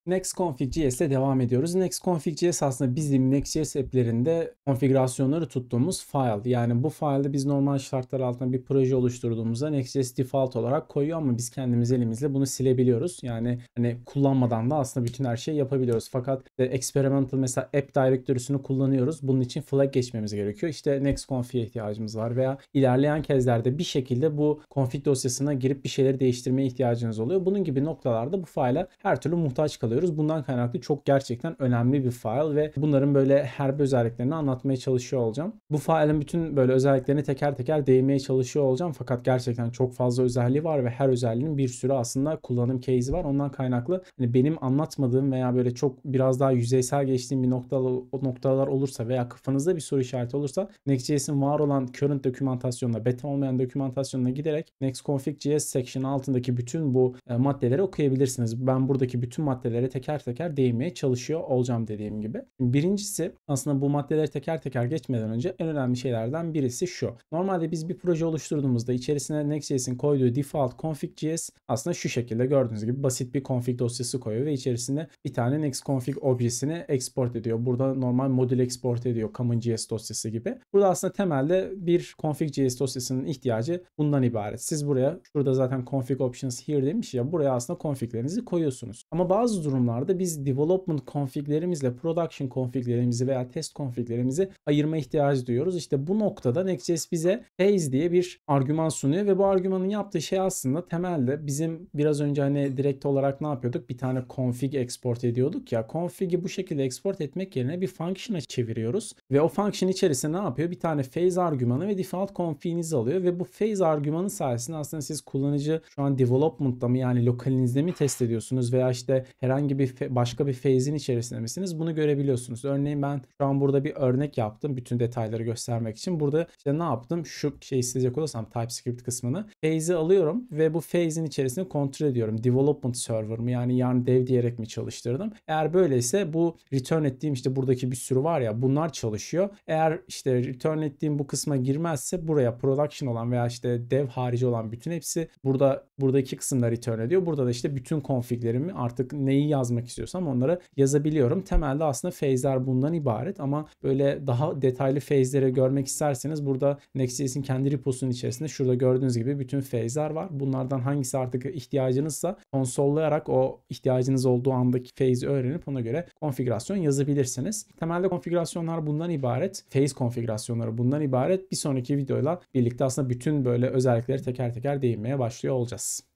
Next.config.js ile devam ediyoruz. Next.config.js aslında bizim Next.js app'lerinde konfigürasyonları tuttuğumuz file. Yani bu file'de biz normal şartlar altında bir proje oluşturduğumuzda Next.js default olarak koyuyor ama biz kendimiz elimizle bunu silebiliyoruz. Yani hani kullanmadan da aslında bütün her şeyi yapabiliyoruz. Fakat experimental mesela app directory'sini kullanıyoruz. Bunun için flag geçmemiz gerekiyor. İşte Next.config'e ihtiyacımız var veya ilerleyen kezlerde bir şekilde bu config dosyasına girip bir şeyleri değiştirmeye ihtiyacınız oluyor. Bunun gibi noktalarda bu file'a her türlü muhtaç kalıyoruz. Bundan kaynaklı çok gerçekten önemli bir file ve bunların böyle her bir özelliklerini anlatmaya çalışıyor olacağım. Bu file'in bütün böyle özelliklerini teker teker değinmeye çalışıyor olacağım. Fakat gerçekten çok fazla özelliği var ve her özelliğinin bir sürü aslında kullanım case'i var. Ondan kaynaklı hani benim anlatmadığım veya böyle çok biraz daha yüzeysel geçtiğim bir noktalar olursa veya kafanızda bir soru işareti olursa Next.js'in var olan current dokümantasyonuna, beta olmayan dokümantasyonuna giderek Next.config.js section altındaki bütün bu maddeleri okuyabilirsiniz. Ben buradaki bütün maddelere teker teker değinmeye çalışıyor olacağım dediğim gibi. Birincisi aslında bu maddeleri teker teker geçmeden önce en önemli şeylerden birisi şu. Normalde biz bir proje oluşturduğumuzda içerisine Next.js'in koyduğu default config.js aslında şu şekilde gördüğünüz gibi basit bir config dosyası koyuyor ve içerisinde bir tane Next.config objesini export ediyor. Burada normal modül export ediyor common.js dosyası gibi. Burada aslında temelde bir config.js dosyasının ihtiyacı bundan ibaret. Siz buraya şurada zaten config options here demiş ya buraya aslında configlerinizi koyuyorsunuz. Ama bazı durumlarda biz development configlerimizle production configlerimizi veya test configlerimizi ayırma ihtiyacı duyuyoruz. İşte bu noktada Next.js bize phase diye bir argüman sunuyor ve bu argümanın yaptığı şey aslında temelde bizim biraz önce hani direkt olarak ne yapıyorduk? Bir tane config export ediyorduk ya. Config'i bu şekilde export etmek yerine bir function'a çeviriyoruz ve o function içerisinde ne yapıyor? Bir tane phase argümanı ve default config'inizi alıyor ve bu phase argümanı sayesinde aslında siz kullanıcı şu an development'ta mı yani lokalinizde mi test ediyorsunuz veya işte herhangi bir başka bir phase'in içerisinde misiniz? Bunu görebiliyorsunuz. Örneğin ben şu an burada bir örnek yaptım bütün detayları göstermek için. Burada işte ne yaptım? Şu şeyi isteyecek olursam TypeScript kısmını phase'i alıyorum ve bu phase'in içerisinde kontrol ediyorum. Development server mı yani dev diyerek mi çalıştırdım? Eğer böyleyse bu return ettiğim işte buradaki bir sürü var ya bunlar çalışıyor. Eğer işte return ettiğim bu kısma girmezse buraya production olan veya işte dev harici olan bütün hepsi buradaki kısımda return ediyor. Burada da işte bütün configlerimi artık neyi yazmak istiyorsam onları yazabiliyorum. Temelde aslında phase'ler bundan ibaret ama böyle daha detaylı phase'leri görmek isterseniz burada Next.js'in kendi reposunun içerisinde şurada gördüğünüz gibi bütün phase'ler var. Bunlardan hangisi artık ihtiyacınızsa konsollayarak o ihtiyacınız olduğu andaki phase'i öğrenip ona göre konfigürasyon yazabilirsiniz. Temelde konfigürasyonlar bundan ibaret. Phase konfigürasyonları bundan ibaret. Bir sonraki videoyla birlikte aslında bütün böyle özellikleri teker teker değinmeye başlıyor olacağız.